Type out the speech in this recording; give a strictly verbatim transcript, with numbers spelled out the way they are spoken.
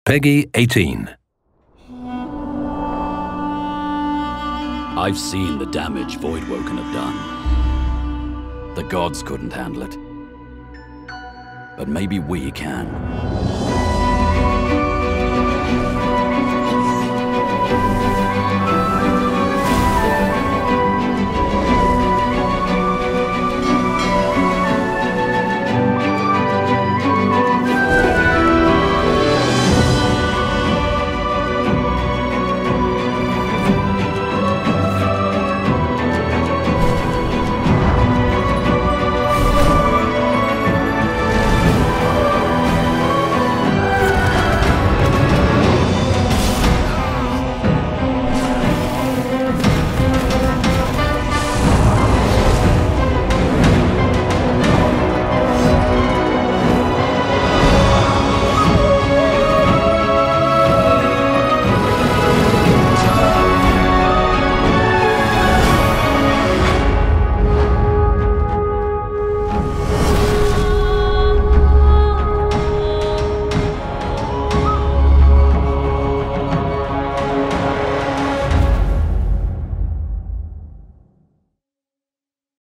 Peggy eighteen. I've seen the damage Voidwoken have done. The gods couldn't handle it. But maybe we can.